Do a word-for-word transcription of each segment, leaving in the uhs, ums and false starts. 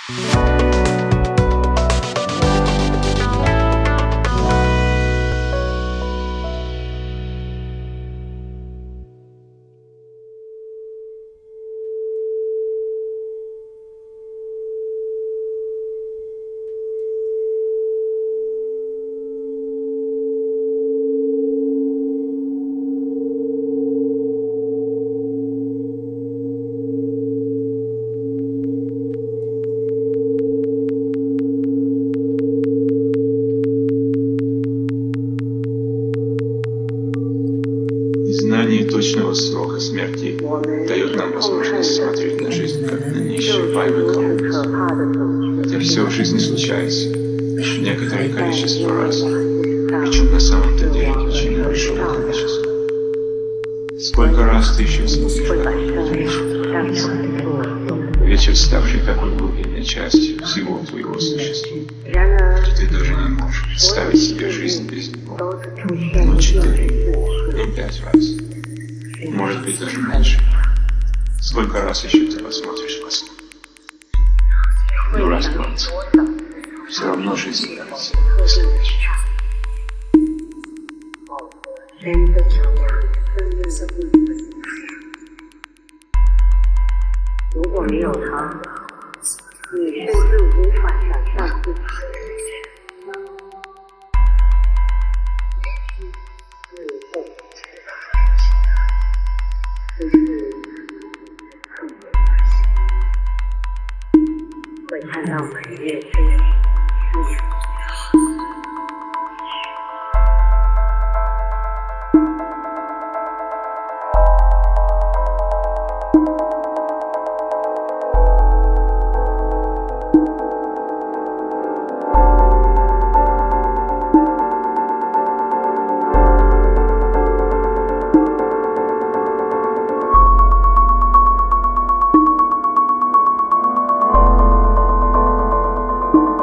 Знание точного срока смерти дает нам возможность смотреть на жизнь как на неисчерпаемый колодец. Хотя все в жизни случается некоторое количество раз, причем на самом-то деле очень большое количество. Сколько раз ты еще смотришь какой-нибудь вечер? Вечер, ставший такой глубинной частью всего твоего существа, что ты даже не можешь представить себе жизнь без него. Ну, четыре, ну, пять раз. Может быть, даже меньше. Сколько раз еще ты посмотришь во сне? Ну, раз двадцать. Все равно жизнь нравится. you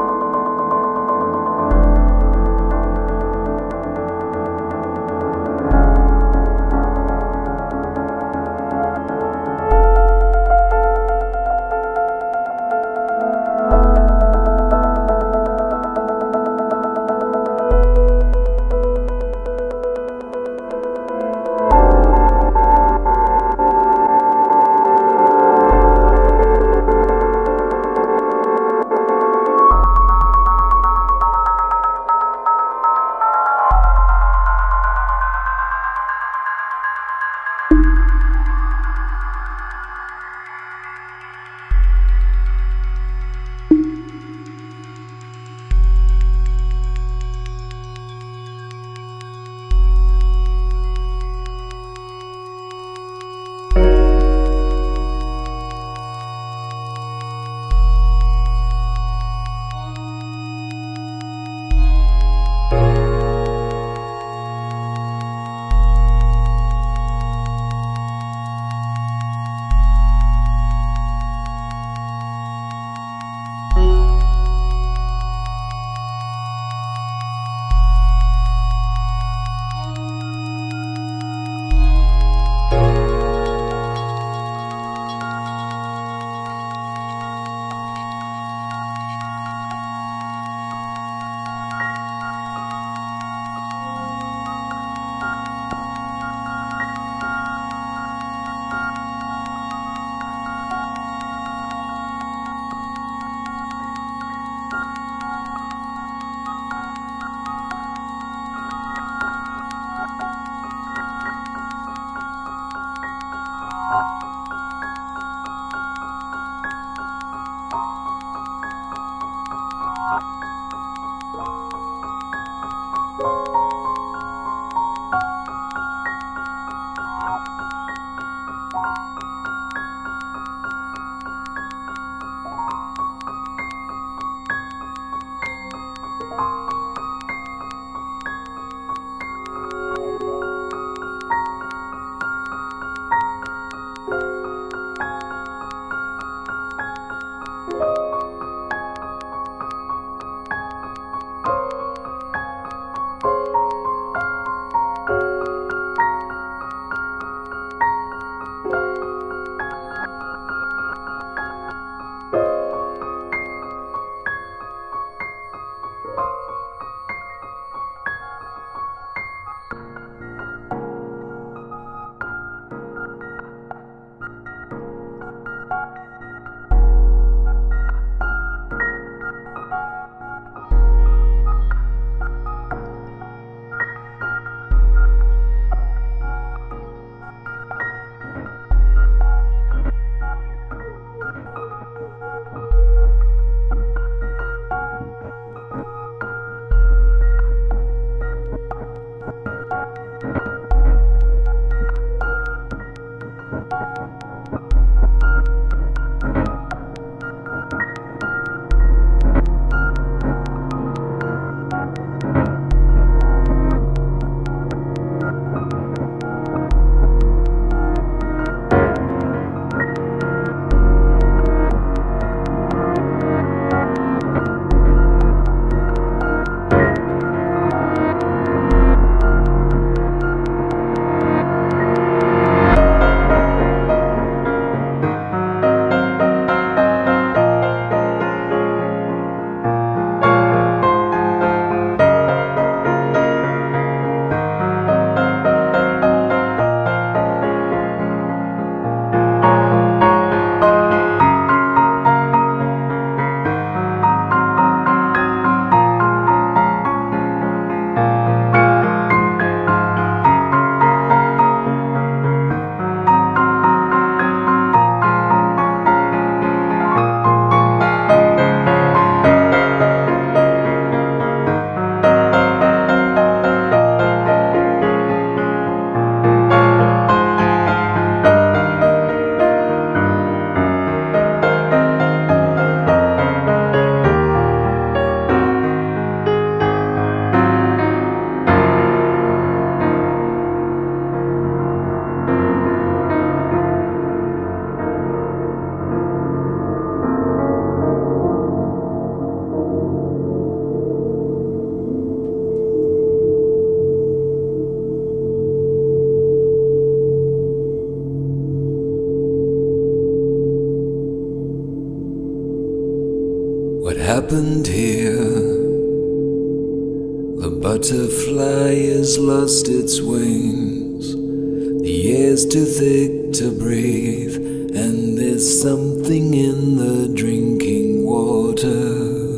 What happened here? The butterfly has lost its wings. The air's too thick to breathe, and there's something in the drinking water.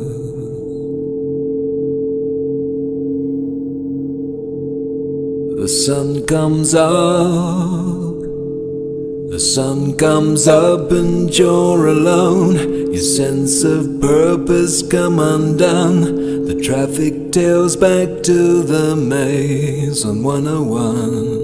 The sun comes up, the sun comes up and you're alone. Your sense of purpose come undone. The traffic tails back to the maze on one oh one.